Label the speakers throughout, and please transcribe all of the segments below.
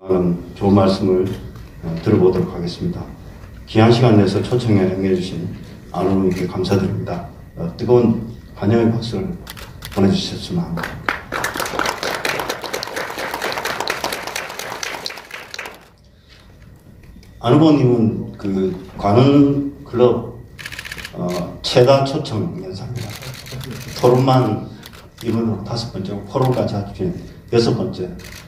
Speaker 1: 좋은 말씀을 들어보도록 하겠습니다. 귀한 시간 내서 초청에 응해주신 안 후보님께 감사드립니다. 뜨거운 환영의 박수를 보내주셨으면 합니다. 안 후보님은 그 관훈 클럽 최다 초청 연사입니다. 토론만 이번으로 5번째고 포럼까지 합친 6번째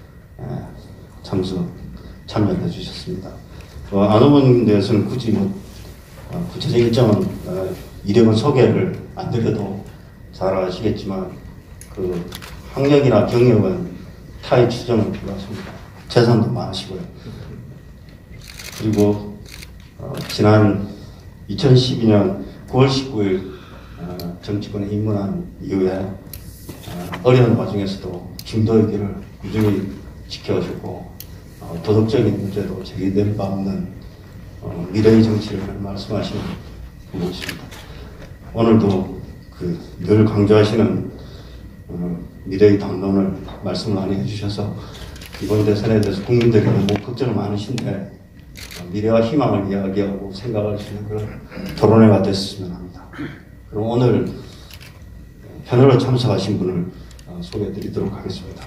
Speaker 1: 참여해 주셨습니다. 안 후보님 대해서는 굳이 구체적인 일정은 이력은 소개를 안 드려도 잘 아시겠지만 그 학력이나 경력은 타의 추정은 불가합니다. 재산도 많으시고요. 그리고 지난 2012년 9월 19일 정치권에 입문한 이후에 어려운 와중에서도 중도의 길을 꾸준히 지켜오셨고 도덕적인 문제도 제기될 바 없는 미래의 정치를 말씀하시는 분이십니다. 오늘도 늘 강조하시는 미래의 당론을 말씀을 많이 해주셔서 이번 대선에 대해서 국민들이 너무 걱정을 많으신데 미래와 희망을 이야기하고 생각할 수 있는 그런 토론회가 됐으면 합니다. 그럼 오늘 패널로 참석하신 분을 소개해 드리도록 하겠습니다.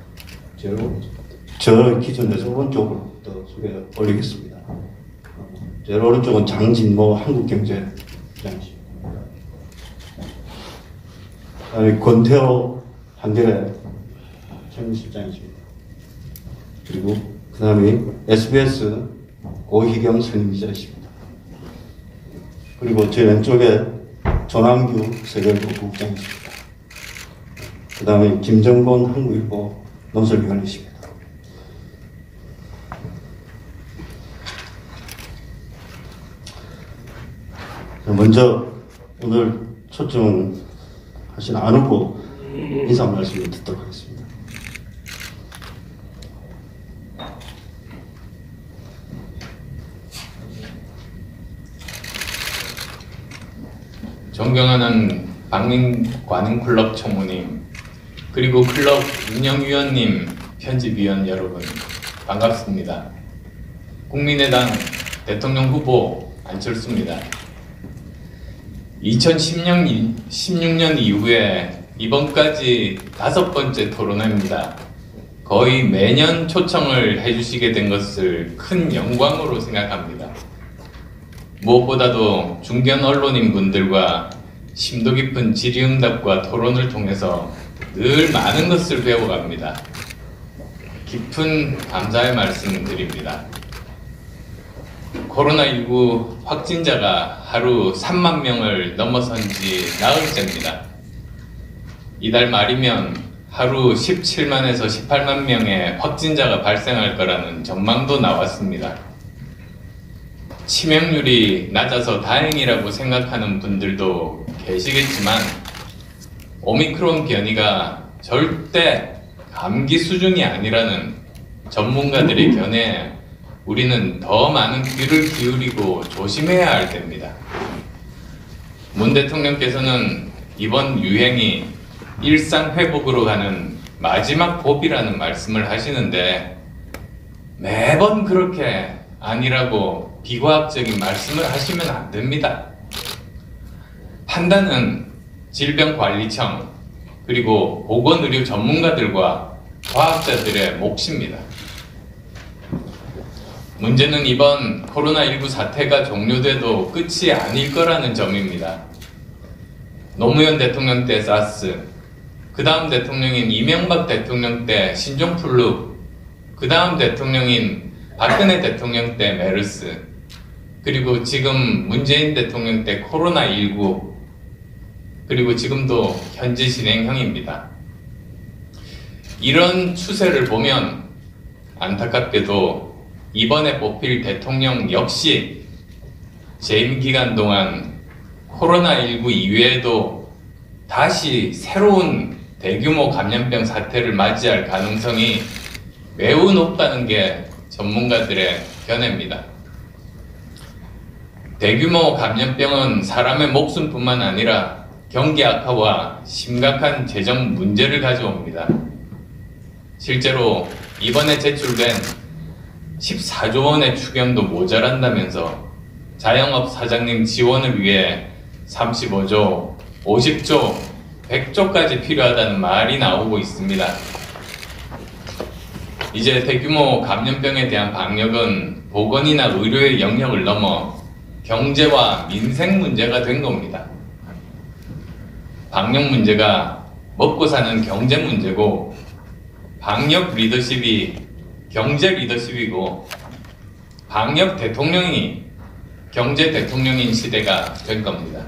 Speaker 1: 저 기준에서 오른쪽으로부터 소개 올리겠습니다. 제 오른쪽은 장진모 한국경제부장이십니다. 권태호 한겨레 총무실장이십니다. 그리고 그 다음에 SBS 고희경 선임기자이십니다. 그리고 제 왼쪽에 전환규 세계일보 국장이십니다. 그 다음에 김정곤 한국일보 논설위원이십니다. 먼저 오늘 초청하신 안 후보 인사 말씀을 듣도록 하겠습니다.
Speaker 2: 존경하는 관훈클럽 총무님, 그리고 클럽 운영위원님, 편집위원 여러분, 반갑습니다. 국민의당 대통령 후보 안철수입니다. 2016년 이후에 이번까지 5번째 토론회입니다. 거의 매년 초청을 해주시게 된 것을 큰 영광으로 생각합니다. 무엇보다도 중견 언론인 분들과 심도 깊은 질의응답과 토론을 통해서 늘 많은 것을 배워갑니다. 깊은 감사의 말씀 드립니다. 코로나19 확진자가 하루 3만 명을 넘어선 지 나흘째입니다. 이달 말이면 하루 17만에서 18만 명의 확진자가 발생할 거라는 전망도 나왔습니다. 치명률이 낮아서 다행이라고 생각하는 분들도 계시겠지만 오미크론 변이가 절대 감기 수준이 아니라는 전문가들의 견해에 우리는 더 많은 귀를 기울이고 조심해야 할 때입니다. 문 대통령께서는 이번 유행이 일상 회복으로 가는 마지막 보비라는 말씀을 하시는데 매번 그렇게 아니라고 비과학적인 말씀을 하시면 안 됩니다. 판단은 질병관리청 그리고 보건의료 전문가들과 과학자들의 몫입니다. 문제는 이번 코로나19 사태가 종료돼도 끝이 아닐 거라는 점입니다. 노무현 대통령 때 사스, 그 다음 대통령인 이명박 대통령 때 신종플루, 그 다음 대통령인 박근혜 대통령 때 메르스, 그리고 지금 문재인 대통령 때 코로나19, 그리고 지금도 현재 진행형입니다. 이런 추세를 보면 안타깝게도 이번에 뽑힐 대통령 역시 재임 기간 동안 코로나19 이외에도 다시 새로운 대규모 감염병 사태를 맞이할 가능성이 매우 높다는 게 전문가들의 견해입니다. 대규모 감염병은 사람의 목숨뿐만 아니라 경기 악화와 심각한 재정 문제를 가져옵니다. 실제로 이번에 제출된 14조 원의 추경도 모자란다면서 자영업 사장님 지원을 위해 35조, 50조, 100조까지 필요하다는 말이 나오고 있습니다. 이제 대규모 감염병에 대한 방역은 보건이나 의료의 영역을 넘어 경제와 민생 문제가 된 겁니다. 방역 문제가 먹고 사는 경제 문제고, 방역 리더십이 경제 리더십이고, 방역 대통령이 경제 대통령인 시대가 될 겁니다.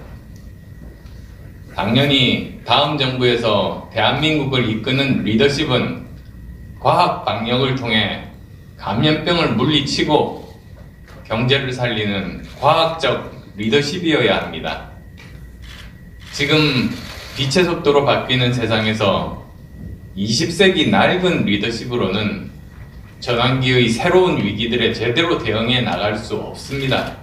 Speaker 2: 당연히 다음 정부에서 대한민국을 이끄는 리더십은 과학 방역을 통해 감염병을 물리치고 경제를 살리는 과학적 리더십이어야 합니다. 지금 빛의 속도로 바뀌는 세상에서 20세기 낡은 리더십으로는 전환기의 새로운 위기들에 제대로 대응해 나갈 수 없습니다.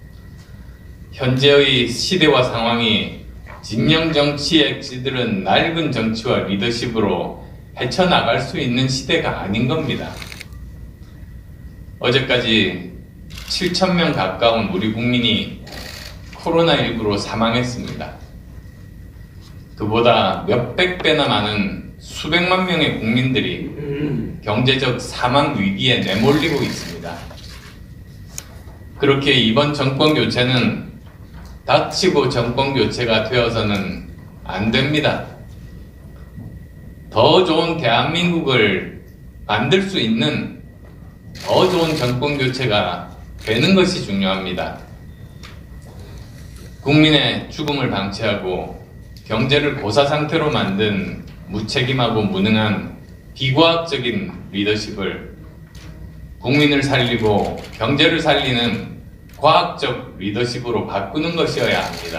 Speaker 2: 현재의 시대와 상황이 진영 정치의 액지들은 낡은 정치와 리더십으로 헤쳐나갈 수 있는 시대가 아닌 겁니다. 어제까지 7,000명 가까운 우리 국민이 코로나19로 사망했습니다. 그보다 몇백 배나 많은 수백만 명의 국민들이 경제적 사망 위기에 내몰리고 있습니다. 그렇게 이번 정권 교체는 닥치고 정권 교체가 되어서는 안 됩니다. 더 좋은 대한민국을 만들 수 있는 더 좋은 정권 교체가 되는 것이 중요합니다. 국민의 죽음을 방치하고 경제를 고사 상태로 만든 무책임하고 무능한 비과학적인 리더십을 국민을 살리고 경제를 살리는 과학적 리더십으로 바꾸는 것이어야 합니다.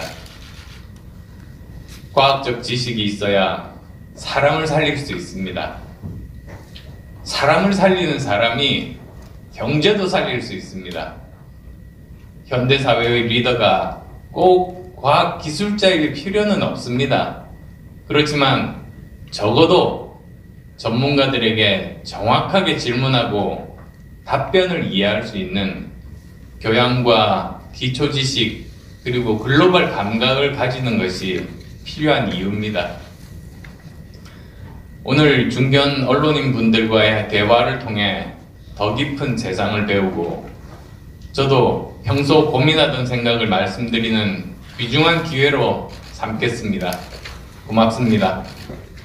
Speaker 2: 과학적 지식이 있어야 사람을 살릴 수 있습니다. 사람을 살리는 사람이 경제도 살릴 수 있습니다. 현대사회의 리더가 꼭 과학기술자일 필요는 없습니다. 그렇지만 적어도 전문가들에게 정확하게 질문하고 답변을 이해할 수 있는 교양과 기초지식 그리고 글로벌 감각을 가지는 것이 필요한 이유입니다. 오늘 중견 언론인 분들과의 대화를 통해 더 깊은 세상을 배우고 저도 평소 고민하던 생각을 말씀드리는 귀중한 기회로 삼겠습니다. 고맙습니다.